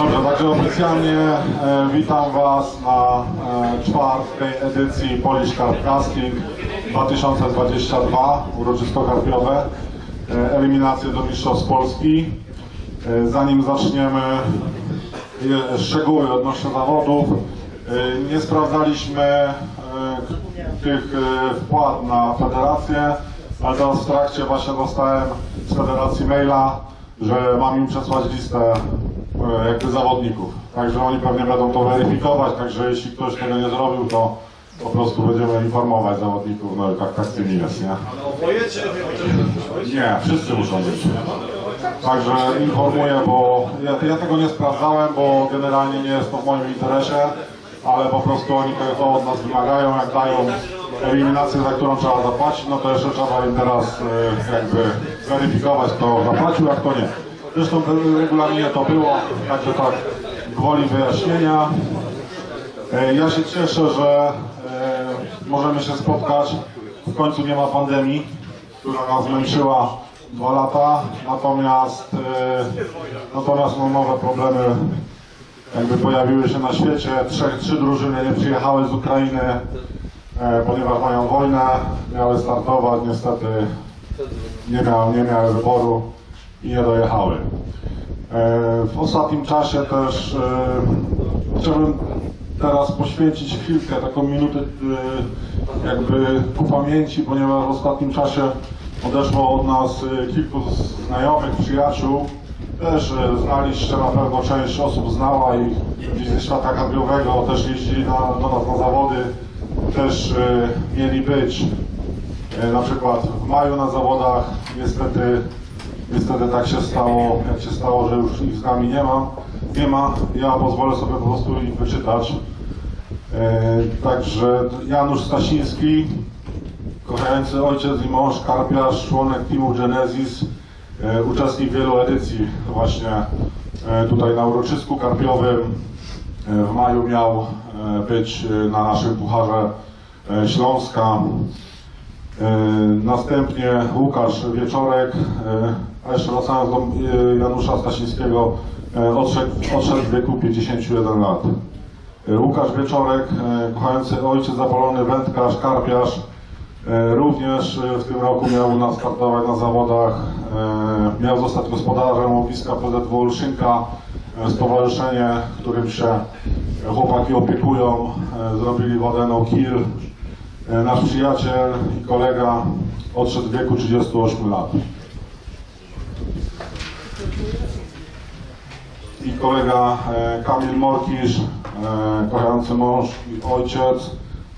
Dobrze, także oficjalnie witam Was na czwartej edycji Polish Carp Casting 2022, uroczysto karpiowe, eliminacje do Mistrzostw Polski. Zanim zaczniemy szczegóły odnośnie zawodów, nie sprawdzaliśmy tych wpłat na federację, ale teraz w trakcie właśnie dostałem z federacji maila, że mam im przesłać listę jakby zawodników. Także oni pewnie będą to weryfikować, także jeśli ktoś tego nie zrobił, to po prostu będziemy informować zawodników, no i tak z tym jest, nie? Nie, wszyscy muszą być. Także informuję, bo ja tego nie sprawdzałem, bo generalnie nie jest to w moim interesie, ale po prostu oni to od nas wymagają, jak dają eliminację, za którą trzeba zapłacić, no to jeszcze trzeba im teraz jakby zweryfikować, kto zapłacił, jak to nie. Zresztą w regulaminie to było, także tak gwoli wyjaśnienia. Ja się cieszę, że możemy się spotkać. W końcu nie ma pandemii, która nas męczyła 2 lata, natomiast no, nowe problemy jakby pojawiły się na świecie. Trzy drużyny nie przyjechały z Ukrainy, ponieważ mają wojnę, miały startować, niestety nie miały wyboru i nie dojechały. W ostatnim czasie też chciałbym teraz poświęcić chwilkę, taką minutę jakby ku pamięci, ponieważ w ostatnim czasie odeszło od nas kilku znajomych, przyjaciół. Też znaliście, na pewno część osób znała i gdzieś ze świata karpiowego też jeździli do nas na zawody. Też mieli być na przykład w maju na zawodach. Niestety tak się stało, jak się stało, że już ich z nami nie ma. Ja pozwolę sobie po prostu ich wyczytać. Także Janusz Stasiński, kochający ojciec i mąż, karpiarz, członek teamu Genesis, uczestnik wielu edycji właśnie tutaj na uroczysku karpiowym. W maju miał być na naszym Pucharze Śląska. Następnie Łukasz Wieczorek, a jeszcze wracając do Janusza Stasińskiego, odszedł w wieku 51 lat. Łukasz Wieczorek, kochający ojciec, zapalony wędkarz, karpiarz, również w tym roku miał u nas startować na zawodach, miał zostać gospodarzem łowiska PZW Olszynka, stowarzyszenie, którym się chłopaki opiekują, zrobili wodę no kill. Nasz przyjaciel i kolega odszedł w wieku 38 lat. I kolega Kamil Morkisz, kochający mąż i ojciec,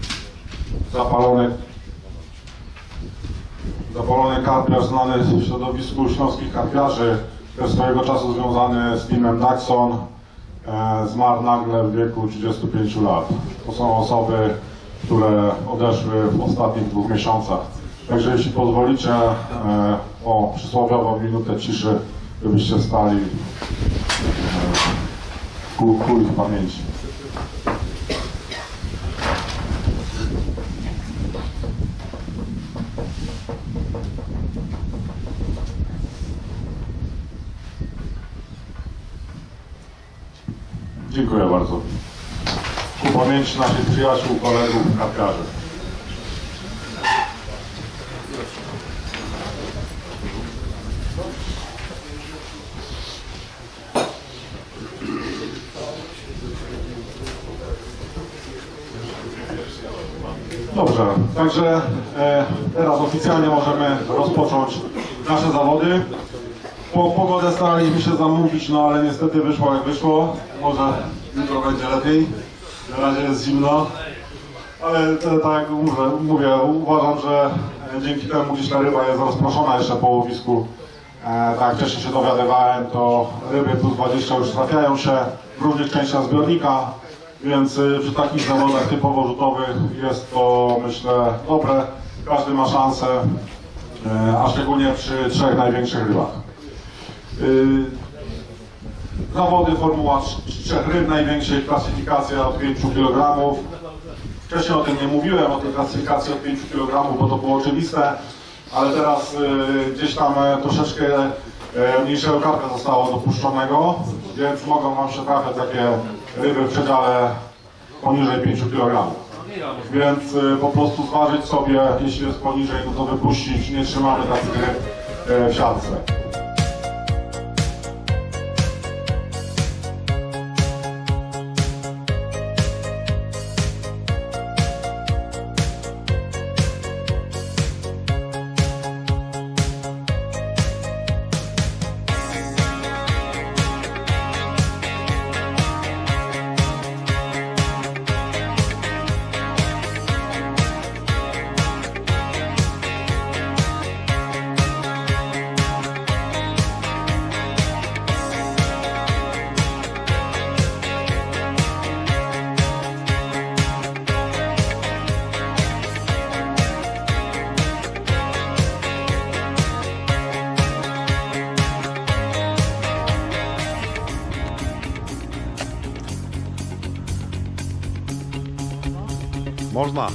zapalony karpiarz, znany w środowisku śląskich karpiarzy, też swojego czasu związany z teamem Daxon, zmarł nagle w wieku 35 lat. To są osoby, które odeszły w ostatnich 2 miesiącach. Także jeśli pozwolicie o przysłowiową minutę ciszy, żebyście stali ku ich pamięci. Dziękuję bardzo. Ku pamięci naszych przyjaciół, kolegów, karpiarzy. Dobrze, także teraz oficjalnie możemy rozpocząć nasze zawody. Pogodę staraliśmy się zamówić, no ale niestety wyszło jak wyszło. Może jutro będzie lepiej. Na razie jest zimno. Ale tak jak mówię, uważam, że dzięki temu gdzieś ta ryba jest rozproszona jeszcze po łowisku. Tak jak wcześniej się dowiadywałem, to ryby plus 20 już trafiają się w różnych częściach zbiornika. Więc przy takich zawodach typowo rzutowych jest to, myślę, dobre. Każdy ma szansę, a szczególnie przy 3 największych rybach. Zawody formuła 3 ryb największych, klasyfikacja od 5 kg. Wcześniej o tym nie mówiłem, o tej klasyfikacji od 5 kg, bo to było oczywiste, ale teraz gdzieś tam troszeczkę mniejszego karpia zostało dopuszczonego. więc mogą Wam się trafiać takie ryby w przedziale poniżej 5 kg. Więc po prostu zważyć sobie, jeśli jest poniżej, no to wypuścić, nie trzymamy takich ryb w siatce. Można.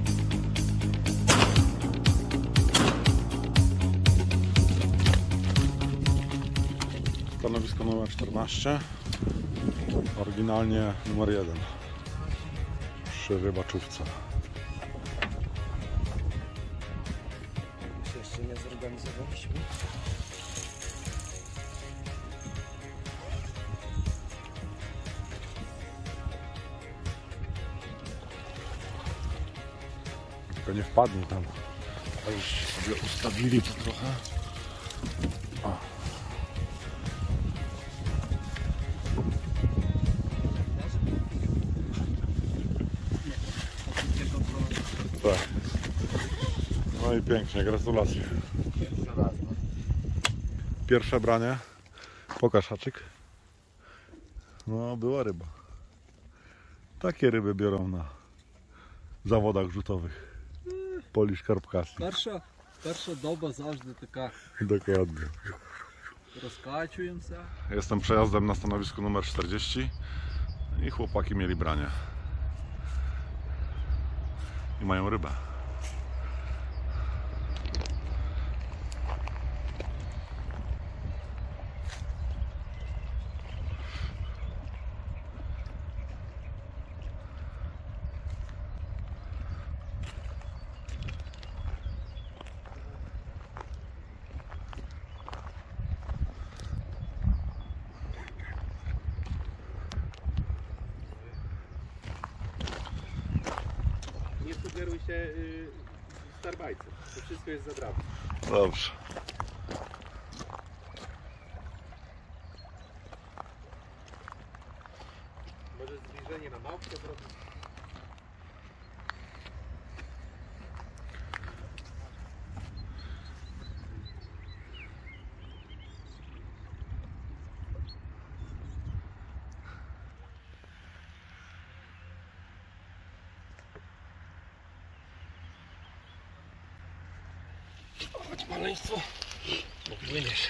Stanowisko numer 14. Oryginalnie numer 1. Przy rybaczówce. Jeszcze nie zorganizowaliśmy. Tylko nie wpadnie tam. A już sobie ustawili to trochę. O. Tak. No i pięknie, gratulacje. Pierwsze branie. Pokaż haczyk. No, była ryba. Takie ryby biorą na zawodach rzutowych. Polish Carp Casting. Перша доба завжди така. Dokładnie. Розкачуємося. Jestem przejazdem na stanowisku numer 40 i chłopaki mieli branie. I mają rybę. Nie sugeruj się starbajcem, to wszystko jest za drabne. Dobrze. Może zbliżenie na małpkę zrobić? Chodź maleństwo. Płyniesz.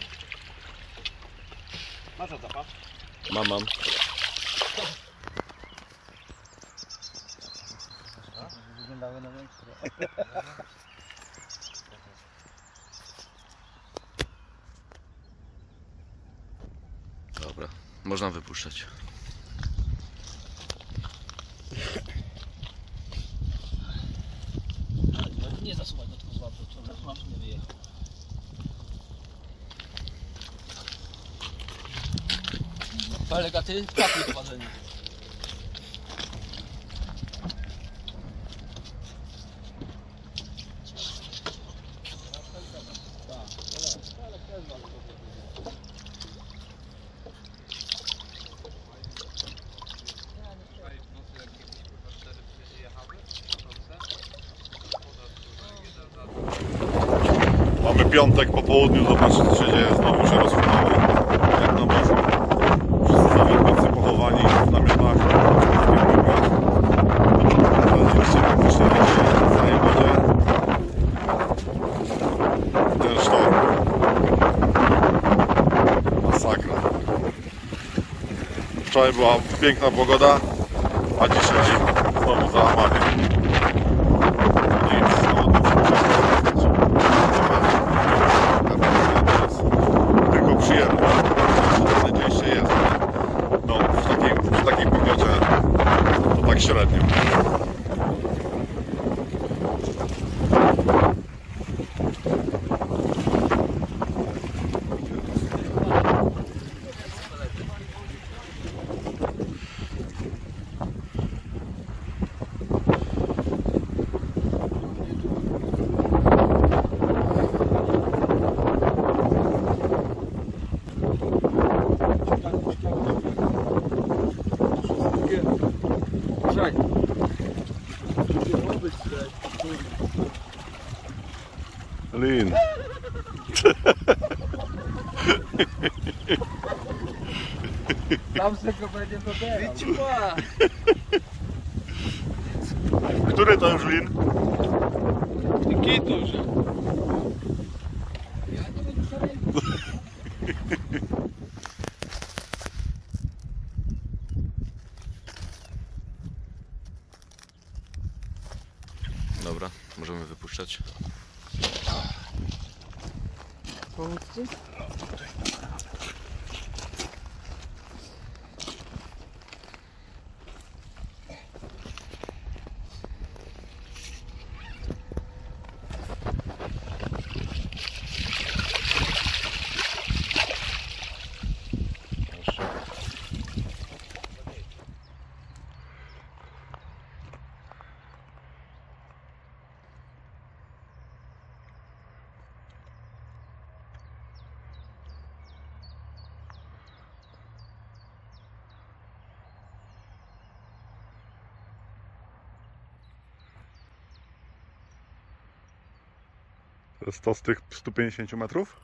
Masz odapa? Mam. Wyglądały na większe. Dobra, można wypuszczać. Nie zasuwaj go, tylko złap, to masz nie wyjechał. Pelegaty, kapie wchodzenie. Mamy piątek po południu, zobaczcie co się dzieje, znowu się rozwinęło jak na morzu. Wszyscy zawodnicy pochowani w namiotach. Oczywiście praktycznie na całej wodzie. Ten sztorm. Masakra. Wczoraj była piękna pogoda, a dzisiaj znowu załamanie. Nic, tylko przyjemność. Gdzieś się jest. średnio. Lin. Tam se go będzie dobierał. Który to już lin? Kitu, że... Dobra, możemy wypuszczać. Pomóc ci? To jest to z tych 150 metrów?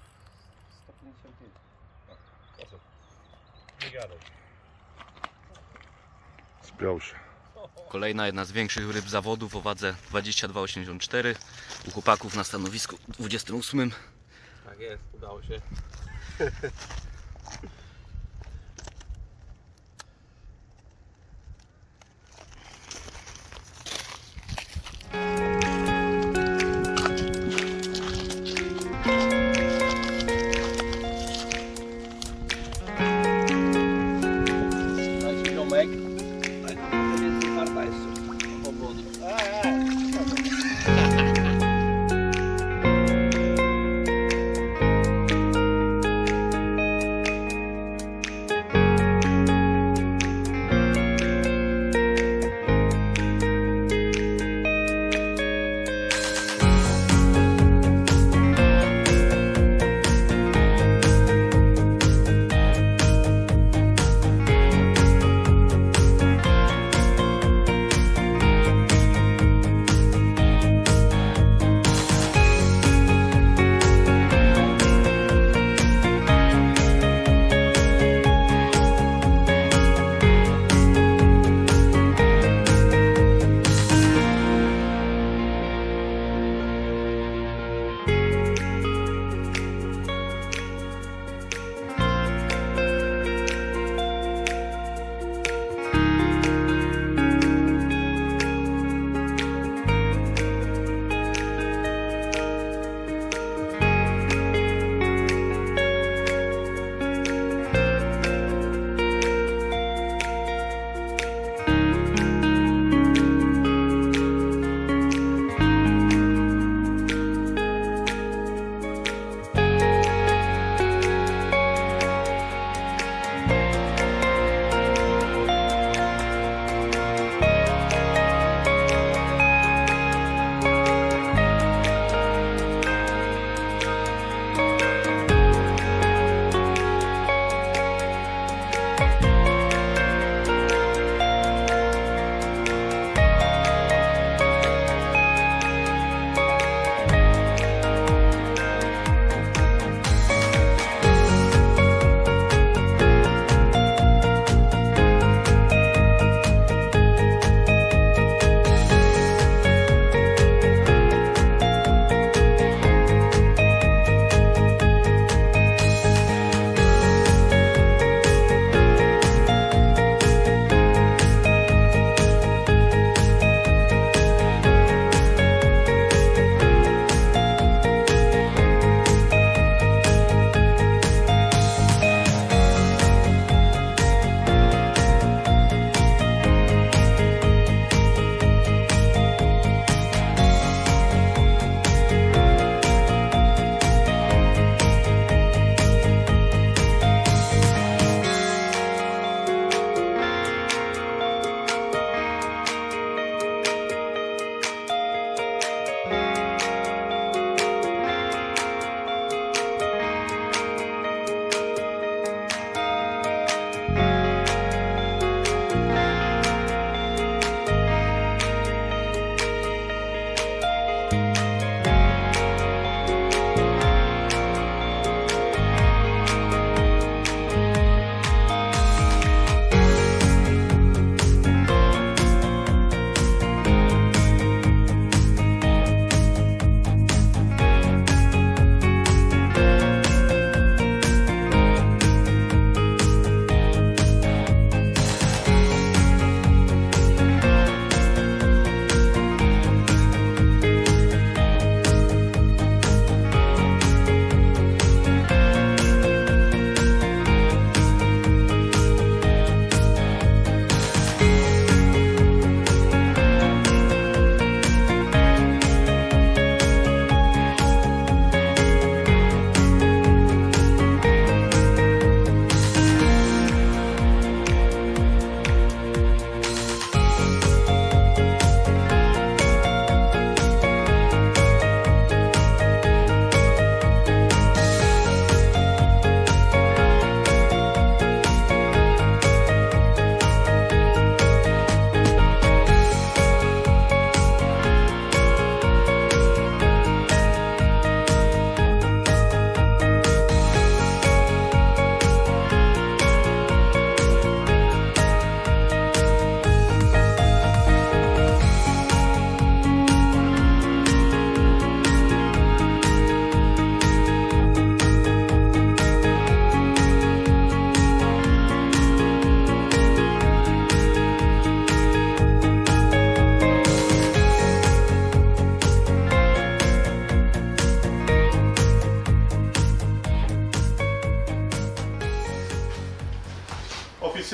155. Spiął się. Kolejna jedna z większych ryb zawodów o wadze 22,84. U chłopaków na stanowisku 28. Tak jest, udało się. Dajcie ziomek. To więcej warta jeszcze. Powody.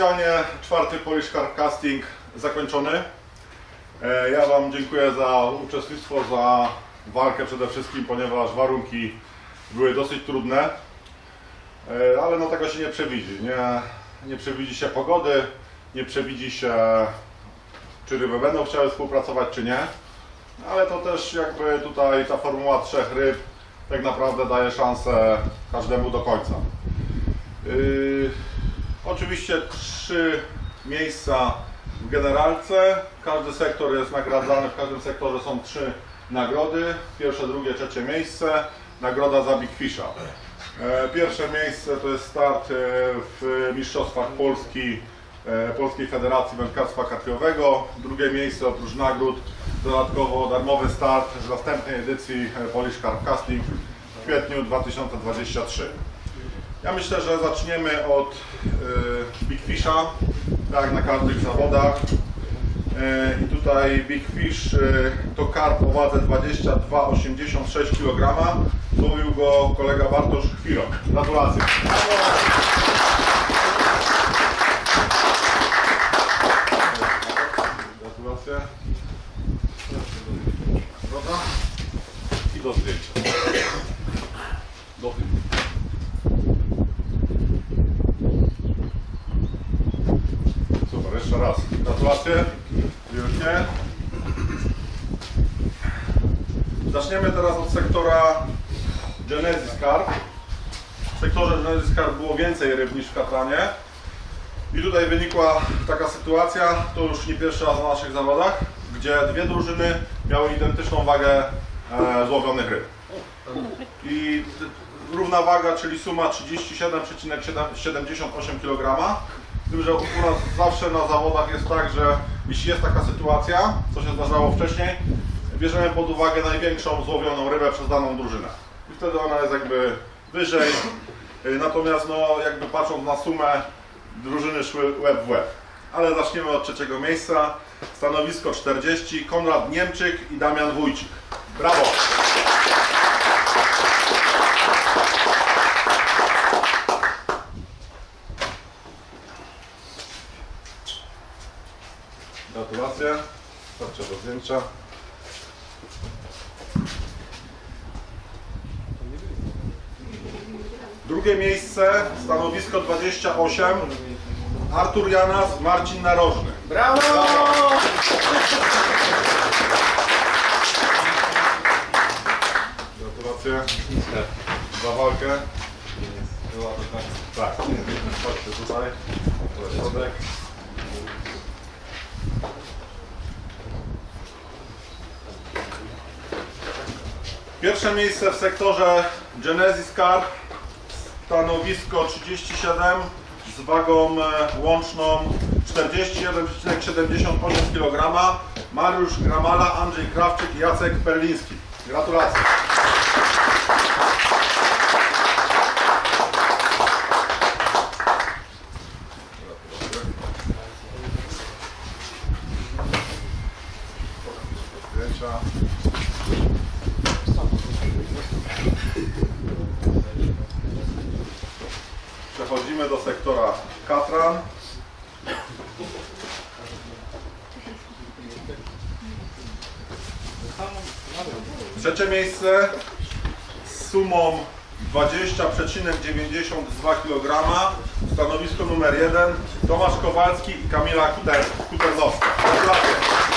oficjalnie 4. Polish Carp Casting zakończony. Ja Wam dziękuję za uczestnictwo, za walkę przede wszystkim, ponieważ warunki były dosyć trudne, ale no tego się nie przewidzi. Nie przewidzi się pogody, nie przewidzi się, czy ryby będą chciały współpracować, czy nie. Ale to też jakby tutaj ta formuła 3 ryb tak naprawdę daje szansę każdemu do końca. Oczywiście 3 miejsca w generalce, każdy sektor jest nagradzany, w każdym sektorze są 3 nagrody, pierwsze, drugie, trzecie miejsce, nagroda za Big Fisha. Pierwsze miejsce to jest start w Mistrzostwach Polski, Polskiej Federacji Wędkarstwa Karpiowego, drugie miejsce oprócz nagród dodatkowo darmowy start w następnej edycji Polish Carp Casting w kwietniu 2023. Ja myślę, że zaczniemy od Big Fisha, tak jak na każdych zawodach. I tutaj Big Fish to karp o wadze 22,86 kg. Złowił go kolega Bartosz Chwilok. Gratulacje. Gratulacje. Dobra. I do zdjęcia. Do filmu. Super, jeszcze raz. Gratulacje. Wielkie. Zaczniemy teraz od sektora Genesis Carp. W sektorze Genesis Carp było więcej ryb niż w Katranie. I tutaj wynikła taka sytuacja, to już nie pierwszy raz na naszych zawodach, gdzie dwie drużyny miały identyczną wagę złowionych ryb. I równa waga, czyli suma 37,78 kg. Z tym, że u nas zawsze na zawodach jest tak, że jeśli jest taka sytuacja, co się zdarzało wcześniej, bierzemy pod uwagę największą złowioną rybę przez daną drużynę. I wtedy ona jest jakby wyżej. Natomiast no, jakby patrząc na sumę, drużyny szły łeb w łeb. Ale zaczniemy od trzeciego miejsca. Stanowisko 40, Konrad Niemczyk i Damian Wójcik. Brawo! Gratulacje. Starcie do zdjęcia. Drugie miejsce, stanowisko 28, Artur Janas, Marcin Narożny. Brawo! Gratulacje za walkę. Tak, chodźcie tutaj. Środek. Pierwsze miejsce w sektorze Genesis Carp, stanowisko 37 z wagą łączną 41,78 kg. Mariusz Gramala, Andrzej Krawczyk i Jacek Perliński. Gratulacje. Zdjęcia. Przechodzimy do sektora Katran. Trzecie miejsce z sumą 20,92 kg. Stanowisko numer 1 Tomasz Kowalski i Kamila Kuternowska. Gratulacje.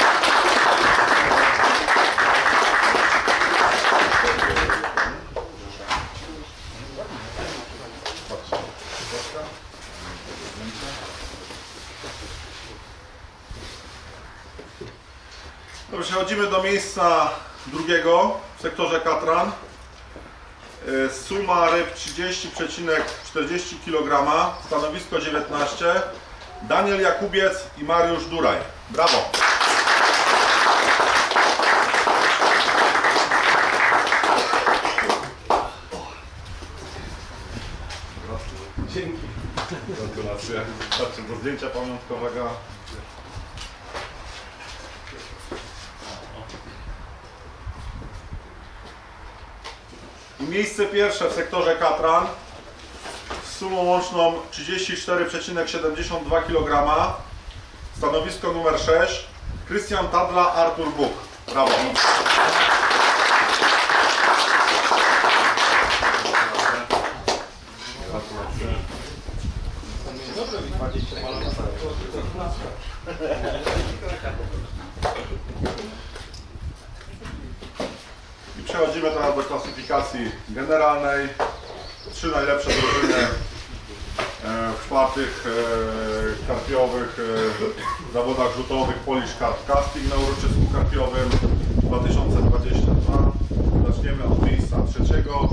Dobrze, przechodzimy do miejsca drugiego w sektorze Katran. Suma ryb 30,40 kg, stanowisko 19, Daniel Jakubiec i Mariusz Duraj. Brawo! Dzięki. Gratulacje. Patrzcie do zdjęcia pamiątkowego. I miejsce pierwsze w sektorze Katran. z sumą łączną 34,72 kg. Stanowisko numer 6. Krystian Tadla, Artur Buk. Brawo. I przechodzimy teraz do klasyfikacji generalnej. 3 najlepsze drużyny w czwartych karpiowych zawodach rzutowych Polish Carp Casting na uroczysku karpiowym 2022. Zaczniemy od miejsca trzeciego.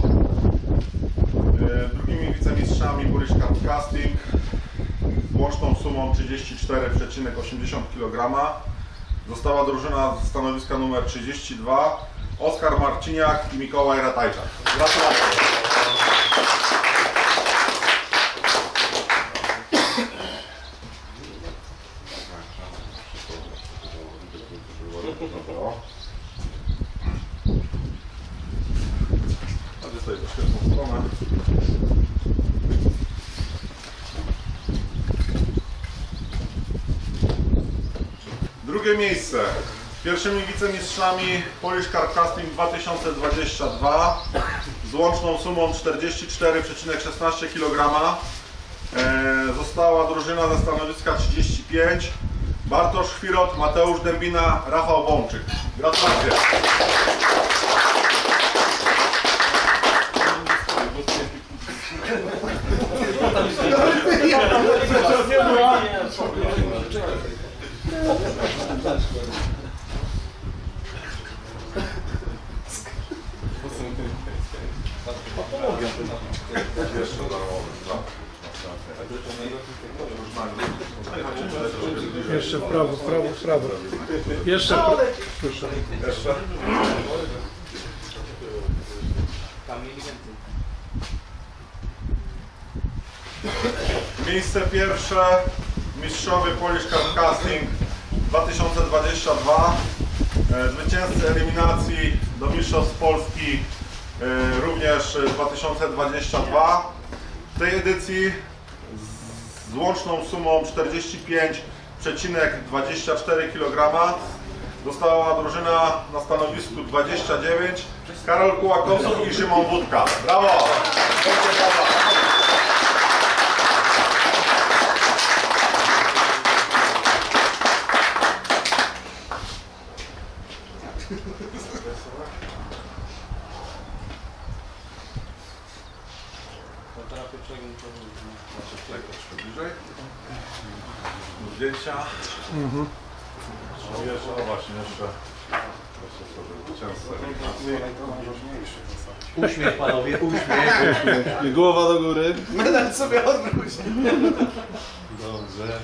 Drugimi wicemistrzami Polish Carp Casting z łączną sumą 34,80 kg została drużyna ze stanowiska numer 32 Oskar Marciniak i Mikołaj Ratajczak. Gratulacje. Tutaj troszkę w tą stronę. Drugie miejsce. Pierwszymi wicemistrzami Polish Carp Casting 2022 z łączną sumą 44,16 kg została drużyna ze stanowiska 35 Bartosz Chwirot, Mateusz Dębina, Rafał Bączyk. Gratulacje. Jeszcze w prawo, w prawo, w prawo. Jeszcze w prawo. Proszę. Jeszcze. Miejsce pierwsze, mistrzowie Polish Carp Casting 2022, zwycięzcy eliminacji do Mistrzostw Polski również 2022. W tej edycji z łączną sumą 45,24 kg dostała drużyna na stanowisku 29 Karol Kułakowski i Szymon Wódka. Brawo! Bliżej. Zdjęcia. No jeszcze, no właśnie, jeszcze sobie zwycięzcę. Uśmiech panowie, uśmiech. I głowa do góry. Medal sobie odwróć. Dobrze.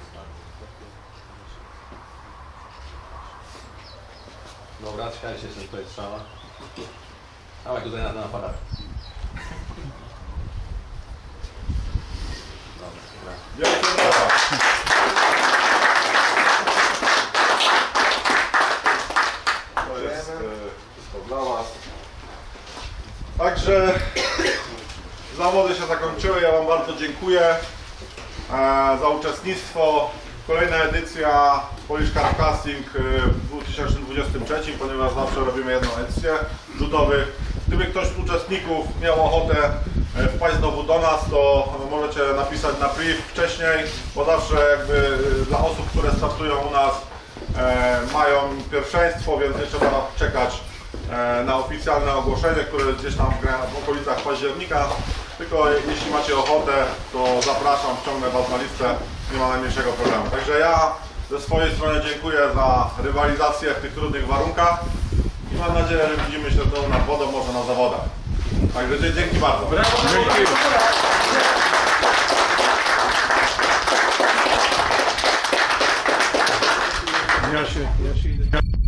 Dobra, czekajcie, że tutaj strzała. Dawaj tutaj na aparat. Dobra. Wielkie brawa. To jest wszystko dla Was. Także zawody się zakończyły. Ja Wam bardzo dziękuję za uczestnictwo. Kolejna edycja Polish Carp Casting w 2023, ponieważ zawsze robimy jedną edycję rzutowych. Gdyby ktoś z uczestników miał ochotę wpaść znowu do nas, to możecie napisać na priv wcześniej, bo zawsze jakby dla osób, które startują u nas mają pierwszeństwo, więc nie trzeba czekać na oficjalne ogłoszenie, które jest gdzieś tam w okolicach października. Tylko jeśli macie ochotę, to zapraszam, wciągnę Was na listę, nie ma najmniejszego problemu. Także ja ze swojej strony dziękuję za rywalizację w tych trudnych warunkach i mam nadzieję, że widzimy się to nad wodą, może na zawodach. Także dzięki bardzo. Dzięki. Ja się idę.